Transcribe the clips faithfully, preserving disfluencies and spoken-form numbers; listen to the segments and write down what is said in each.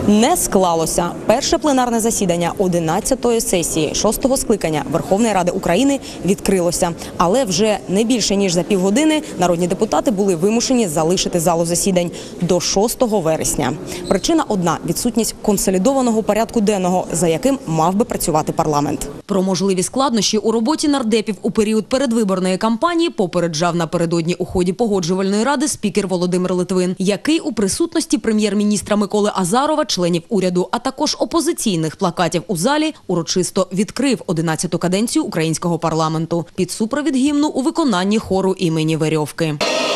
Не склалося. Перше пленарне засідання одинадцятої сесії шостого скликання Верховної Ради України відкрилося. Але вже не більше, ніж за півгодини народні депутати були вимушені залишити залу засідань до шостого вересня. Причина одна – відсутність консолідованого порядку денного, за яким мав би працювати парламент. Про можливі складнощі у роботі нардепів у період передвиборної кампанії попереджав напередодні у ході Погоджувальної ради спікер Володимир Литвин, який у присутності прем'єр-міністра Миколи Азарова, членів уряду, а також опозиційних плакатів у залі, урочисто відкрив одинадцяту каденцію українського парламенту під супровід гімну у виконанні хору імені Верьовки.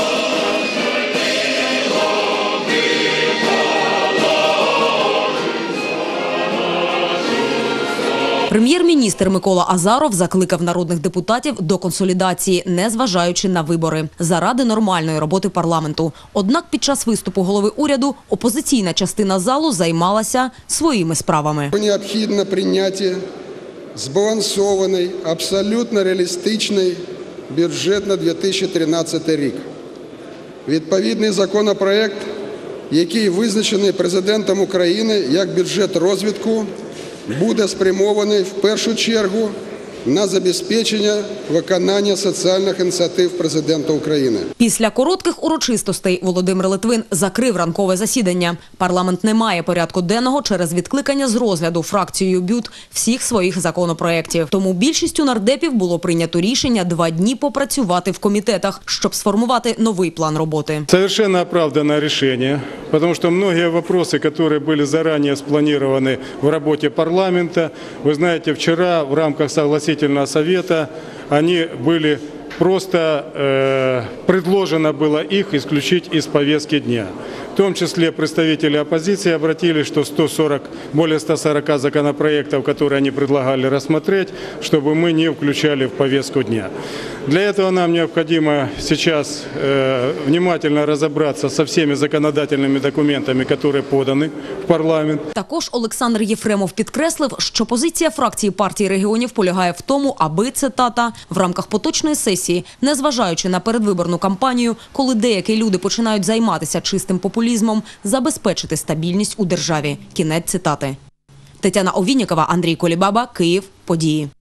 Прем'єр-міністр Микола Азаров закликав народних депутатів до консолідації, незважаючи на вибори, заради нормальної роботи парламенту. Однак під час виступу голови уряду опозиційна частина залу займалася своїми справами. Необхідно прийняти збалансований, абсолютно реалістичний бюджет на дві тисячі тринадцятий рік. Відповідний законопроект, який визначений президентом України як бюджет розвитку, буде спрямований в першу чергу на забезпечення виконання соціальних ініціатив президента України. Після коротких урочистостей Володимир Литвин закрив ранкове засідання. Парламент не має порядку денного через відкликання з розгляду фракцією БЮТ всіх своїх законопроєктів. Тому більшістю нардепів було прийнято рішення два дні попрацювати в комітетах, щоб сформувати новий план роботи. Совершенно оправданное решение, потому что многие вопросы, которые были заранее спланированы в работе парламента, вы знаете, вчера в рамках согласительного совета они были просто, э, предложено было их исключить из повестки дня. В том числе представители оппозиции обратились, что сто сорок, более ста сорока законопроектов, которые они предлагали рассмотреть, чтобы мы не включали в повестку дня. Для этого нам необходимо сейчас э, внимательно разобраться со всеми законодательными документами, которые поданы в парламент. Також Олександр Єфремов підкреслив, що позиція фракції партії регіонів полягає в тому, аби, цитата, в рамках поточної сесії, незважаючи на передвиборну кампанію, коли деякі люди починають займатися чистим популізмом, забезпечити стабільність у державі. Кінець цитати. Тетяна Овіннікова, Андрій Колібаба, Київ, події.